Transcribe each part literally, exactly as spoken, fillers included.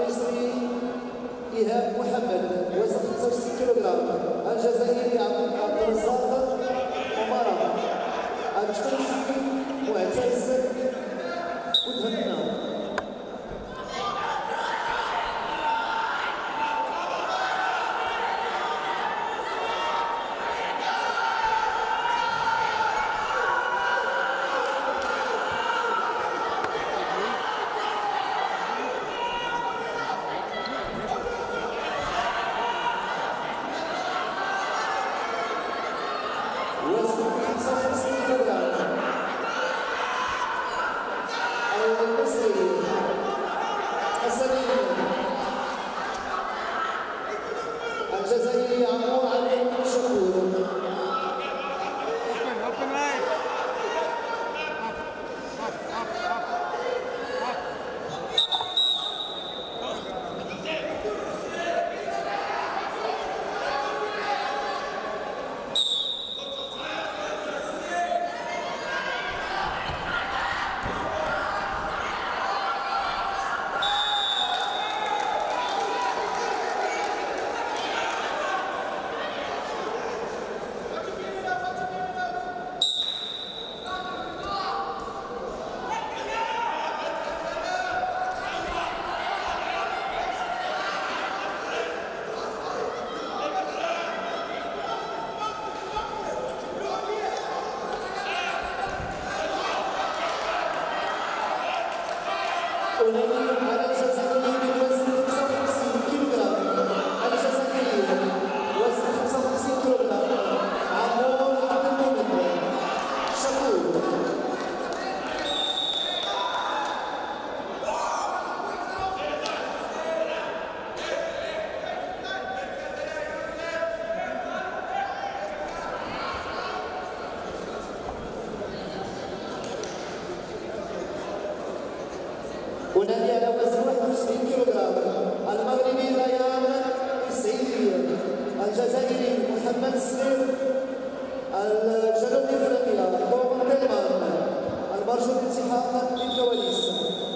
المصري إيهاب محمد وزن خمسة وستين كيلوغرام. الجزائري عبد الرزاق عمارة التونسي معتز وتهنى. الجزائري عمور علي شكور. ونادي على الجزائري بوزن خمسة وخمسين كيلوغرام. الجزائري وزن خمسة وخمسين كيلوغرام عمور عبد المؤمن شكور. ونادي على وزن واحد وتسعين كيلوغرام. المغربي ريان السعيدي. الجزائري محمد السليم. الجنوب افريقيا توم تيلمان المرجو الالتحاق بالكواليس.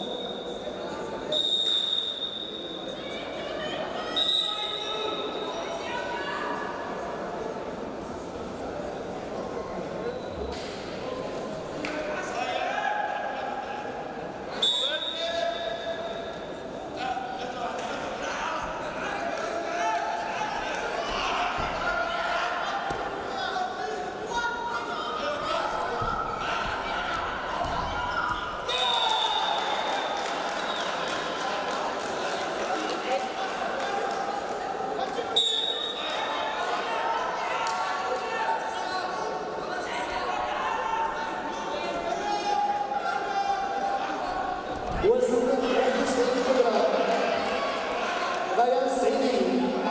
وزن واحد وتسعين كيلوغرام. غيان السعيدي.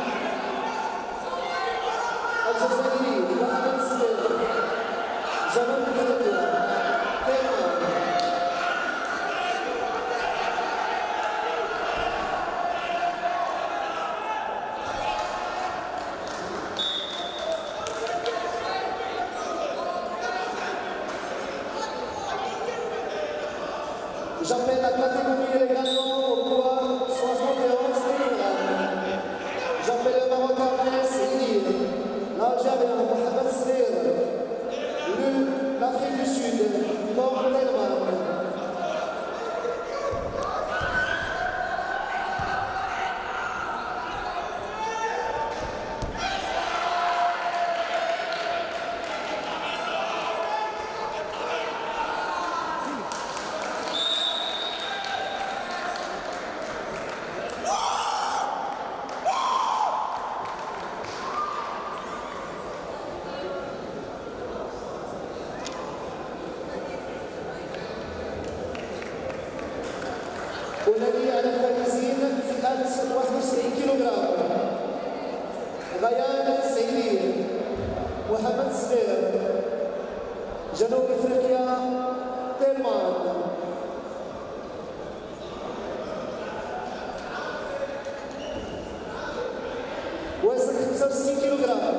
الجزائري محمد السليم. جنوب افريقيا تيلمان. J'appelle la catégorie également au poids soixante et onze kilogrammes. J'appelle le Marocain Sidi, l'Algérien Mohamed Srir, l'Afrique du Sud, Tom Telman. والذي على الفائزين فئة واحد وتسعين كيلوغرام. غيان السعيدي. محمد السليم. جنوب افريقيا تيلمان. وزن خمسة وستين كيلوغرام.